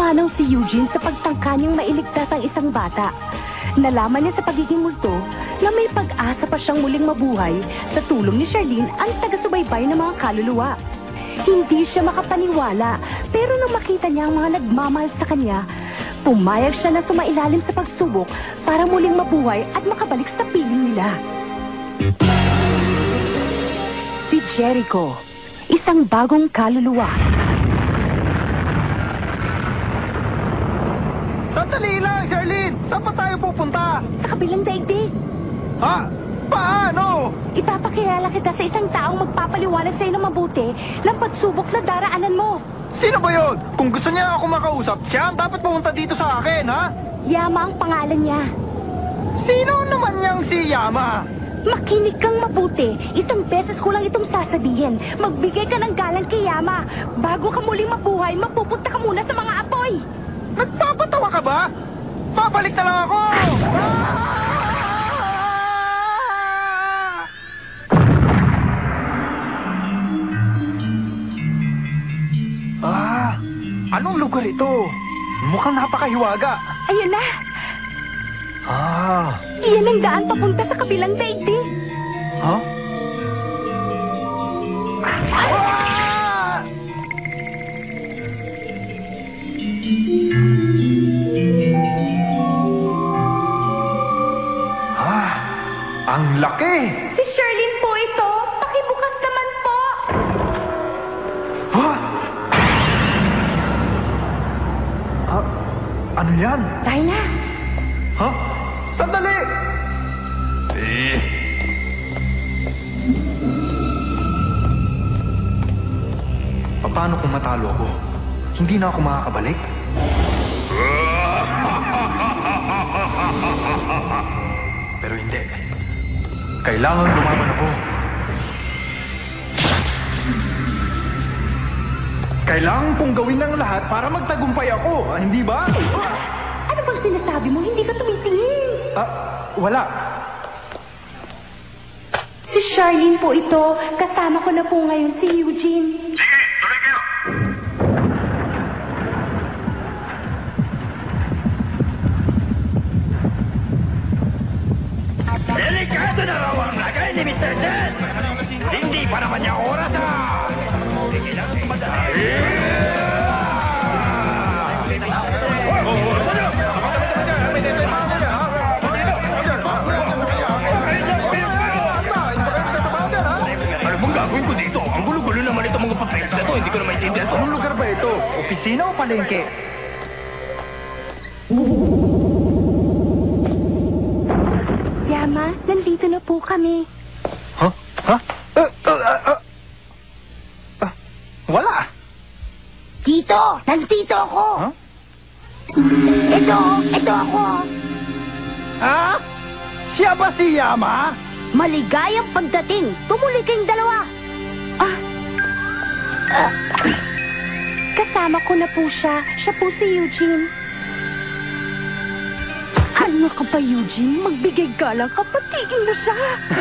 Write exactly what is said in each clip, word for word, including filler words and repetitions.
Pumanaw si Eugene sa pagtangka niyang mailigtas ang isang bata. Nalaman niya sa pagiging multo na may pag-asa pa siyang muling mabuhay sa tulong ni Charlene, ang taga-subaybay ng mga kaluluwa. Hindi siya makapaniwala, pero nang makita niya ang mga nagmamahal sa kanya, pumayag siya na sumailalim sa pagsubok para muling mabuhay at makabalik sa piling nila. Si Jericho, isang bagong kaluluwa. Sandali lang, Charlene! Saan pa tayo pupunta? Sa kabilang daigdig. Ha? Paano? Ipapakilala kita sa isang taong magpapaliwanag sa'yo ng mabuti ng pagsubok na daraanan mo. Sino ba yun? Kung gusto niya ako makausap, siya ang dapat pumunta dito sa akin, ha? Yama ang pangalan niya. Sino naman niyang si Yama? Makinig kang mabuti. Isang beses ko lang itong sasabihin. Magbigay ka ng galang kay Yama. Bago ka muling mabuhay, mapupunta ka muna sa mga apoy. Nagpapatawa ka ba? Babalik na lang ako! Ah, anong lugar ito? Mukhang napakahiwaga. Ayun na. Ah. Iyan ang daan papunta sa kabilang daigdig. Huh? Ah! Ah, ang laki! Si Charlene po ito. Pakibukas naman po. Ha? Ah, ano yan? Tayo na. Ha? Sandali! Eh. Paano kung matalo ako? Hindi na ako makakabalik? Pero hindi. Kailangan lumaban ako. Kailangan kong gawin ng lahat para magtagumpay ako, ah, hindi ba? Ano bang sinasabi mo? Hindi ka tumitingin. Ah, wala. Si Charlene po ito. Kasama ko na po ngayon si Eugene. Sige, tuloy kayo. Delikado na raw ang lagay ni Mister Chen. Hindi pa naman niya oras ah. Sige lang, madali. Ano bang gagawin ko dito? Ang gulo-gulo naman ito mga patrons na to. Hindi ko na maintindihan ito. Anong lugar ba ito? Opisina o palengke? Yama, nandito na po kami. Ha? Ha? Uh, uh, uh, uh. Uh, wala. Tito, nandito ako. Ha? Ito, ito ako. Ha? Siya ba si Yama? Maligayang pagdating. Tumuloy kayong dalawa. Ah. Ah. Kasama ko na po siya. Siya po si Eugene. Ano ka ba, Eugene? Magbigay galang ka. Patigin mo siya.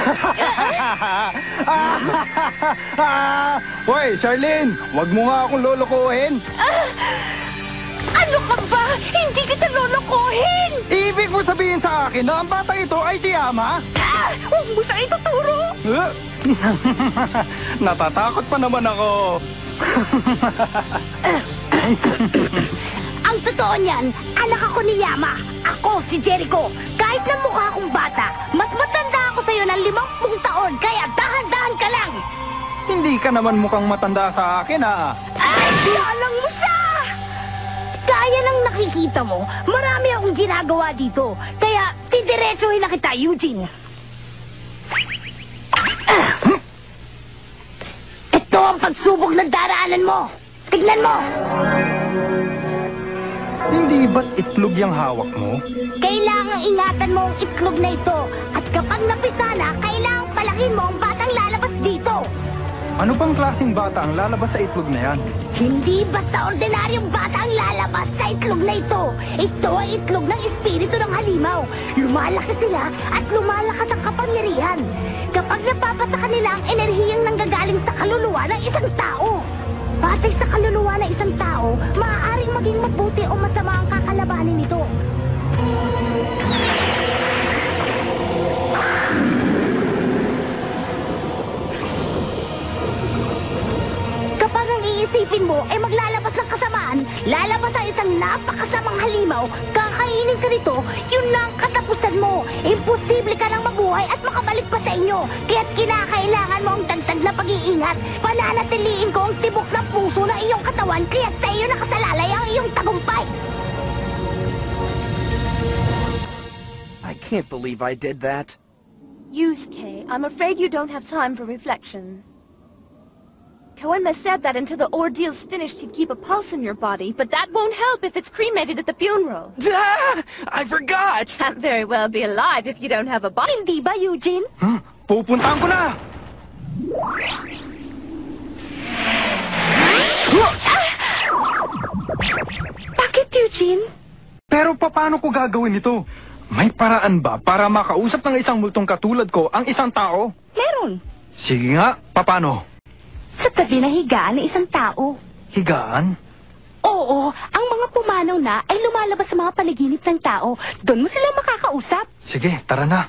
Hoy, Charlene, wag mo nga akong lolokohin. Ah. Ano ka ba? Hindi kita lolokohin. Ibig mo sabihin sa akin na ang bata ito ay si Yama? Ah, huwag mo siya ituturo. Huh? Natatakot pa naman ako. Ang totoo niyan, anak ako ni Yama. Ako si Jericho. Kahit na mukha akong bata, mas matanda ako sa'yo ng limampung taon, kaya dahan-dahan ka lang. Hindi ka naman mukhang matanda sa akin, ah. Ay, siyalang mo siya! Kaya nang nakikita mo, marami akong ginagawa dito. Kaya, didiretsuhin na kita, Eugene. Ito ang pagsubok na daraanan mo. Tignan mo! Hindi ba't itlog yung hawak mo? Kailangang ingatan mo ang itlog na ito. At kapag napisala, kailangang palakin mo ang batang lalabas dito. Ano pang klaseng bata ang lalabas sa itlog na yan? Hindi basta ordinaryong bata ang lalabas sa itlog na ito. Ito ay itlog ng espiritu ng halimaw. Lumalaki sila at lumalakas ang kapangyarihan. Kapag napapasa kanila ang enerhiyang nanggagaling sa kaluluwa ng isang tao. Batay sa kaluluwa ng isang tao, maaaring maging mabuti o masama ang kakalabanin nito. Kapag ang iisipin mo ay maglalabas ng kasamaan, lalabas ang isang napakasamang halimaw, kakainin ka nito, yun na ang katapusan mo. Imposible ka nang mabuhay at makabalik pa sa inyo. Kaya't kinakailangan mo ang dagdag na pag-iingat. Pananatiliin ko ang tibok ng puso ng iyong katawan, kaya't sa iyo nakasalalay ang iyong tagumpay. I can't believe I did that. Yusuke, I'm afraid you don't have time for reflection. Koenma said that until the ordeal's finished he'd keep a pulse in your body, but that won't help if it's cremated at the funeral. Ah, I forgot! Can't very well be alive if you don't have a body. Hindi ba, Eugene? Hmm? Pupuntahan ko na! Bakit, Eugene? Pero paano ko gagawin ito? May paraan ba para makausap ng isang multong katulad ko ang isang tao? Meron. Sige nga, paano? Sa tabi ng higaan ng isang tao. Higaan? Oo, ang mga pumanaw na ay lumalabas sa mga panaginip ng tao. Doon mo sila makakausap. Sige, tara na.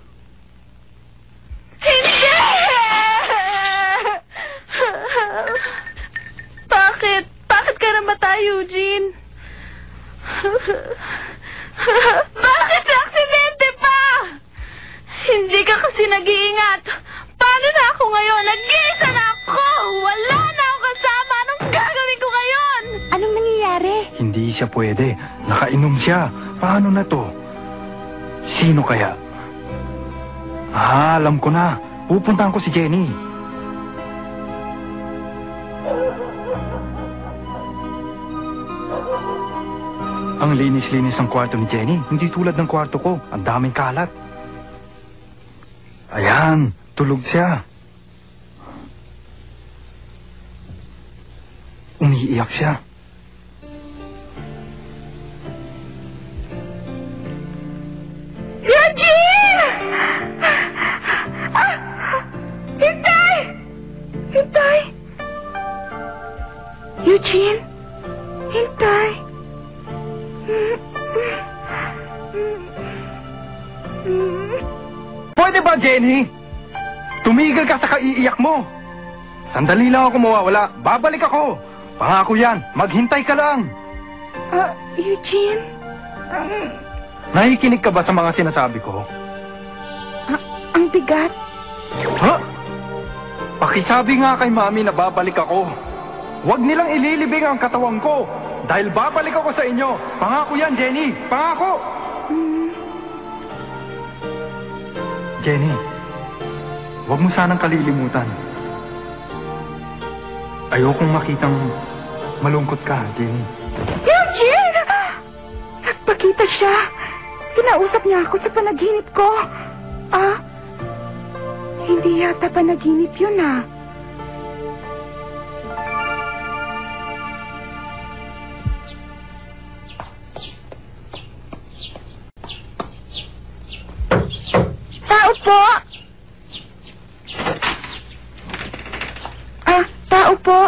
Hindi! Bakit? Bakit ka namatay, Eugene? Bakit sa aksidente pa? Hindi ka kasi nag-iingat. Paano na ako ngayon? Nag-iisa na ako! Wala na akong kasama! Anong gagawin ko ngayon? Anong nangyayari? Hindi siya pwede. Nakainom siya. Paano na to? Sino kaya? Ah, alam ko na. Pupuntahan ko si Jenny. Ang linis-linis ng kwarto ni Jenny. Hindi tulad ng kwarto ko. Ang daming kalat. Ayan, tulog siya. Umiiyak siya. Eugene! Ah! Hintay! Hintay! Eugene! Hintay! Pwede ba, Jenny? Tumigil ka sa kaiiyak mo. Sandali lang ako mawawala. Babalik ako. Pangako yan. Maghintay ka lang. Ah, Eugene? Um, Nakikinig ka ba sa mga sinasabi ko? ah, ang bigat. Ha? Pakisabi nga kay Mami na babalik ako. Huwag nilang ililibing ang katawan ko. Dahil babalik ako sa inyo. Pangako yan, Jenny. Pangako. Hmm. Jenny, huwag mo sanang kalilimutan. Ayokong makitang malungkot ka, Jenny. Eugene! Nagpakita siya. Kinausap niya ako sa panaginip ko. Ah, hindi yata panaginip yun ah. Tao po! Ah, tao po!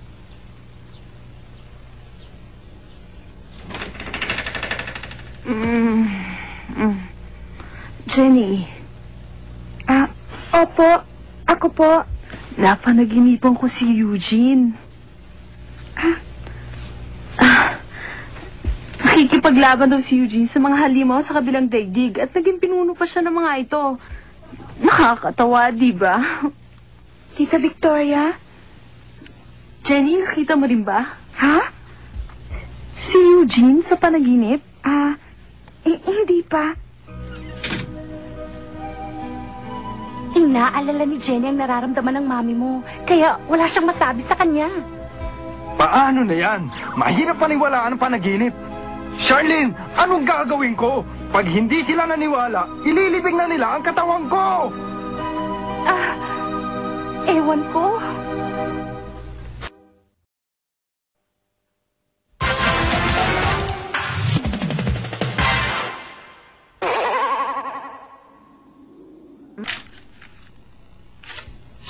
Mm, mm. Jenny. Ah, opo. Ako po. Napanaginipan ko si Eugene. Ah? Ah. Nakikipaglaban daw si Eugene sa mga halimaw sa kabilang daigdig at naging pinuno pa siya ng mga ito. Nakakatawa, di ba? Tita Victoria? Jenny, nakita mo rin ba? Ha? Si Eugene sa panaginip? Ah, eh, hindi pa. Inaalala ni Jenny ang nararamdaman ng mami mo, kaya wala siyang masabi sa kanya. Paano na yan? Mahirap paniwalaan ang panaginip. Charlene, anong gagawin ko? Pag hindi sila naniwala, ililibing na nila ang katawan ko! Ah, ewan ko.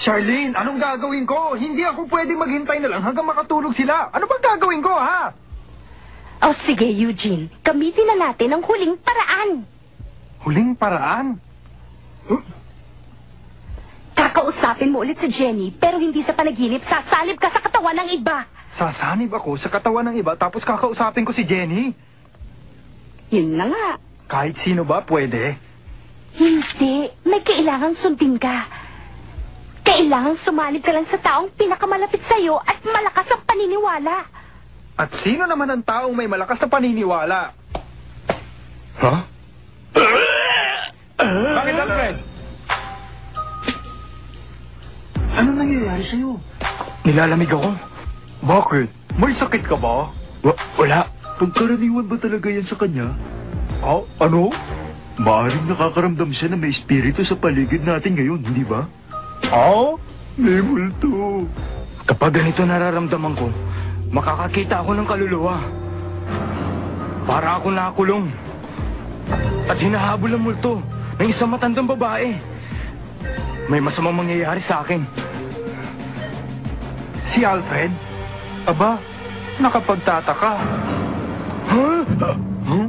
Charlene, anong gagawin ko? Hindi ako pwedeng maghintay na lang hanggang makatulog sila. Ano bang gagawin ko, ha? O sige, Eugene. Gamitin na natin ang huling paraan. Huling paraan? Kakausapin mo ulit si Jenny, pero hindi sa panaginip. Sasalib ka sa katawan ng iba. Sasanib ako sa katawan ng iba tapos kakausapin ko si Jenny. Yun na nga. Kahit sino ba pwede? Hindi. May kailangang sundin ka. Kailangang sumanib ka lang sa taong pinakamalapit sa'yo at malakas ang paniniwala. At sino naman ang taong may malakas na paniniwala? Ha? Bakit, Alfred? Ano nangyayari sa'yo? Nilalamig ako. Bakit? May sakit ka ba? Wa- wala. Pagkaraniwan ba talaga yan sa kanya? Oh, ano? Maaring nakakaramdam siya na may espiritu sa paligid natin ngayon, hindi ba? Oh? May multo. Kapag ganito nararamdaman ko, makakakita ako ng kaluluwa. Para ako nakakulong. At hinahabol ang multo ng isang matandang babae. May masamang mangyayari sa akin. Si Alfred? Aba, nakapagtataka. Huh? Huh?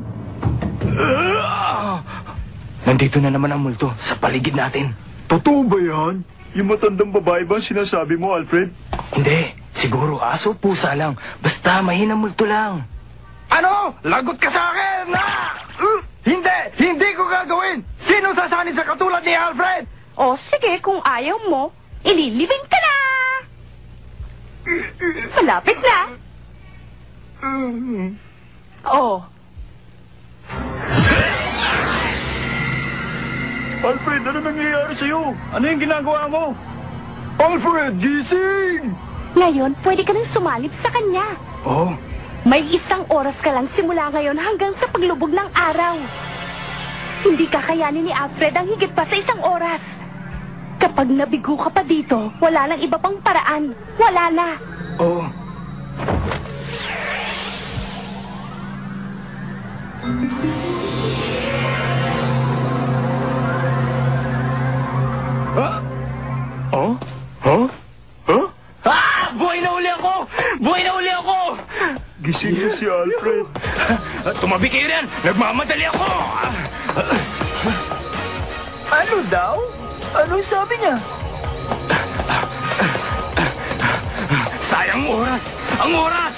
Nandito na naman ang multo sa paligid natin. Totoo ba yan? Yung matandang babae ba ang sinasabi mo, Alfred? Hindi, siguro aso o pusa lang. Basta mahinang multo lang. Ano? Lagot ka sa akin! Ah! Uh! Hindi! Hindi ko gagawin! Sino sasanib sa katulad ni Alfred? O sige, kung ayaw mo, ililibing ka na! Malapit na! Oh, Alfred, ano nangyayari sa'yo? Ano yung ginagawa mo? Alfred, gising! ngayon pwede ka nang sumalib sa kanya. Oh, May isang oras ka lang simula ngayon hanggang sa paglubog ng araw. Hindi kakayanin ni Alfred ang higit pa sa isang oras. Kapag nabigo ka pa dito, wala nang iba pang paraan. Wala na. oh. Ah? Oh? Huh? Huh? Ah! Buhay na uli ako! Buhay na uli ako! Gising na si Alfred. Tumabi kayo rin! Nagmamadali ako! Ano daw? Anong sabi niya? Sayang oras! Ang oras!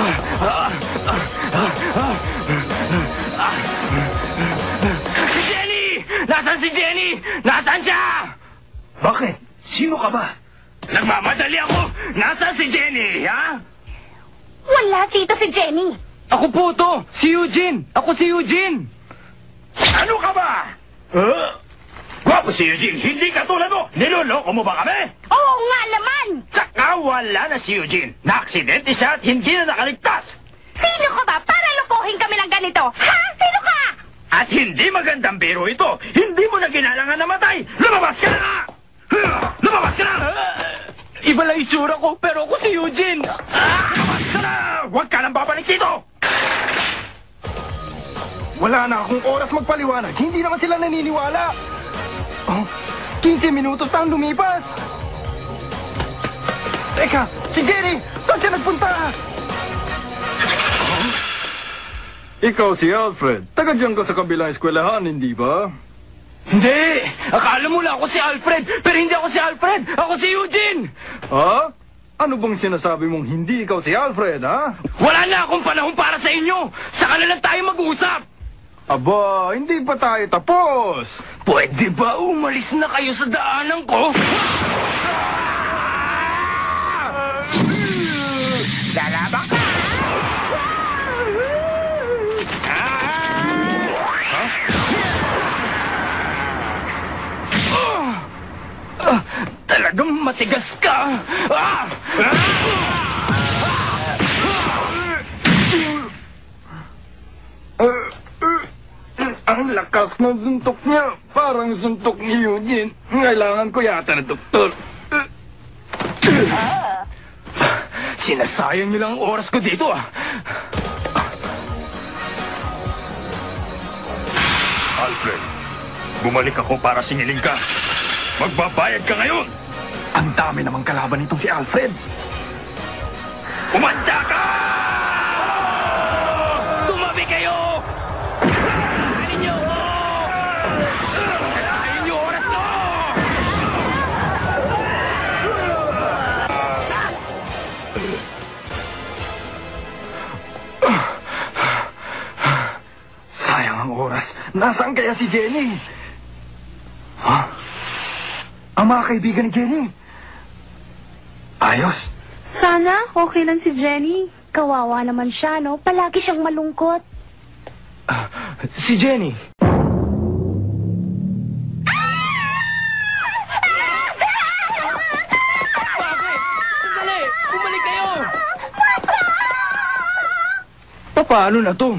Si Jenny! Nasaan si Jenny? Nasaan siya? Bakit? Sino ka ba? Nagmamadali ako! Nasaan si Jenny, ha? Wala dito si Jenny. Ako po to! Si Eugene! Ako si Eugene! Ano ka ba? Huh? Gwapo si Eugene, hindi ka tulad mo! Niloloko mo ba kami? Oo nga naman! Tsaka wala na si Eugene. Na-aksidente siya at hindi na nakaligtas. Sino ka ba para lokohin kami ng ganito? Ha? Sino ka? At hindi magandang biro ito. Hindi mo na kinalangan na matay. Lumabas ka na nga! Huh? Lumabas ka na! Iba lang itsura ko, pero ako si Eugene! Lumabas ka na! Huwag ka nang babalik dito! Wala na akong oras magpaliwanag. Hindi naman sila naniniwala. Oh, fifteen minutos na ang lumipas. Teka, si Jenny! Saan siya nagpunta? Oh? Ikaw si Alfred. Taga dyan ka sa kabilang eskwelahan, hindi ba? Hindi! Akala mo lang ako si Alfred, pero hindi ako si Alfred! Ako si Eugene! Ha? Ano bang sinasabi mong hindi ikaw si Alfred, ha? Wala na akong panahon para sa inyo! Saka na lang tayo mag-usap! Aba, hindi pa tayo tapos! Pwede ba umalis na kayo sa daanan ko? Lalaban ka! Ah, talagang matigas ka! Ah! Ah! Ang lakas ng suntok niya. Parang suntok ni Eugene. Kailangan ko yata ng doktor. Sinasayang niyo lang ang oras ko dito, ah. Alfred, bumalik ako para singilin ka. Magbabayad ka ngayon! Ang dami namang kalaban nitong si Alfred. Kumanda ka! Tumabi kayo! Kainin niyo ako! Kainin niyo oras ko! Sayang ang oras. Nasaan kaya si Jenny? Ha? Ang mga kaibigan ni Jenny? Ayos. Sana okay lang si Jenny. Kawawa naman siya, no? Palagi siyang malungkot. Ah, si Jenny. Bakit? Sandali! Bumalik kayo! Paano na to?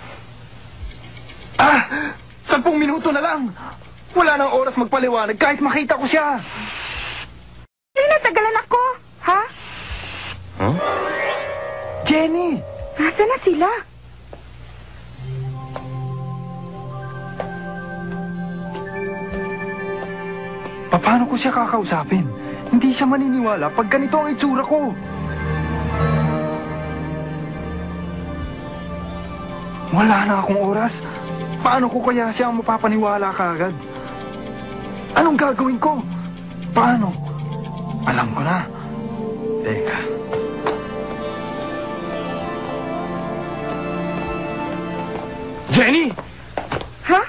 Ah! Sampung minuto na lang! Wala nang oras magpaliwanag kahit makita ko siya! Natagalan ako, ha? Huh? Jenny! Nasaan na sila? Paano ko siya kakausapin? Hindi siya maniniwala pag ganito ang itsura ko. Wala na akong oras. Paano ko kaya siya ang mapapaniwala kaagad? Anong gagawin ko? Paano? Alam ko na. Teka. Jenny! Ha?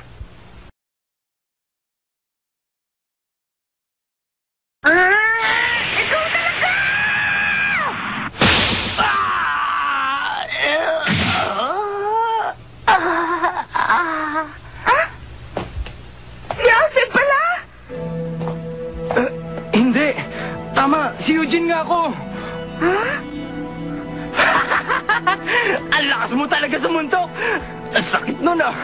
Si Alfred pala! Uh, hindi. Tama, si Eugene nga ako. Ha? Ang lakas mo talaga sa muntok. Ang sakit nun ah.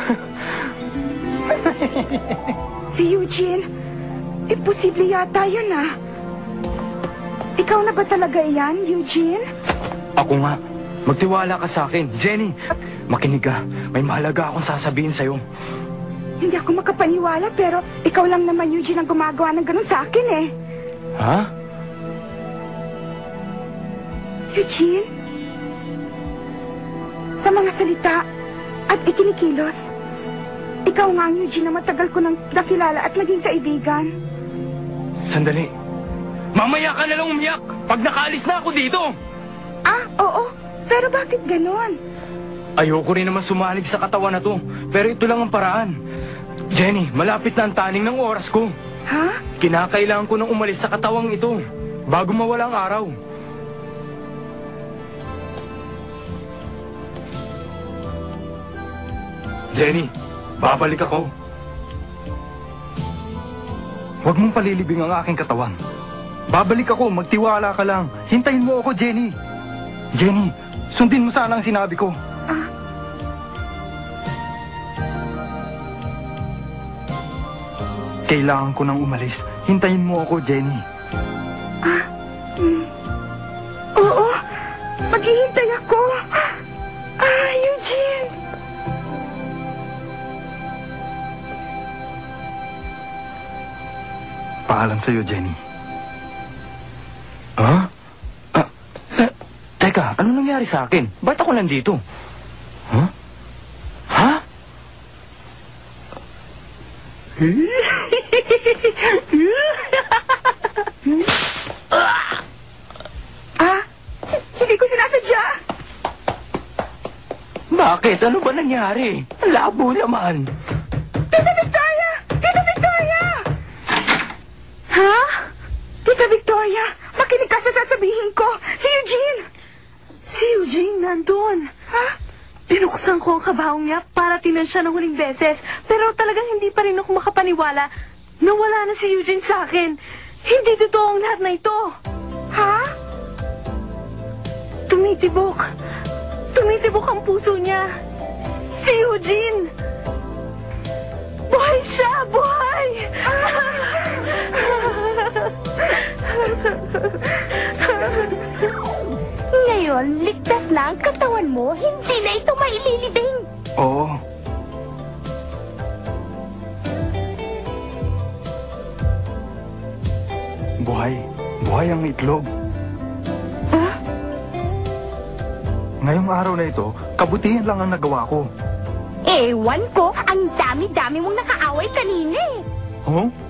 Si Eugene? Imposible yata yun, ah. Ikaw na ba talaga yan, Eugene? Ako nga. Magtiwala ka sa akin. Jenny, makinig ka. May mahalaga akong sasabihin sa'yo. Hindi ako makapaniwala, pero ikaw lang naman, Eugene, ang gumagawa ng ganun sa akin, eh. Ha? Eugene? Sa mga salita at ikinikilos, ikaw nga ang Eugene na matagal ko nang nakilala at naging kaibigan. Sandali. Mamaya ka na lang umiyak pag nakaalis na ako dito. Ah, oo. Pero bakit ganon? Ayoko rin naman sumalig sa katawan na to. Pero ito lang ang paraan. Jenny, malapit na ang taning ng oras ko. Ha? Kinakailangan ko nang umalis sa katawang ito bago mawala ang araw. Jenny, babalik ako. Huwag mong palilibing ang aking katawan. Babalik ako, magtiwala ka lang. Hintayin mo ako, Jenny. Jenny, sundin mo sana ang sinabi ko. Ah. Kailangan ko nang umalis. Hintayin mo ako, Jenny. Ah. Hmm. Oo. Maghihintay ako. Ah, Eugene. Paalam sa'yo, Jenny. Ha? Ah, eh, teka, ano nangyari sa akin? Ba't ako nandito? Ha? Ha? Ah, hindi ko sinasadya. Bakit? Ano ba nangyari? Ang labo naman. Tita Victoria! Tita Victoria! Ha? Tita Victoria, makinig ka sa sasabihin ko. Si Eugene! Si Eugene nandun. Ha? Binuksan ko ang kabahong niya para tinan siya ng huling beses. Pero talagang hindi pa rin ako makapaniwala na wala na si Eugene sa akin. Hindi totoo ang lahat na ito. Ha? Tumitibok. Tumitibok ang puso niya. Si Eugene. Buhay siya! Buhay! Ngayon, ligtas na ang katawan mo. Hindi na ito maililibing. Oo. Buhay. Buhay ang itlog. Ah? Ngayong araw na ito, kabutihan lang ang nagawa ko. Ewan ko, ang dami-dami mong nakaaway kanina eh. Huh?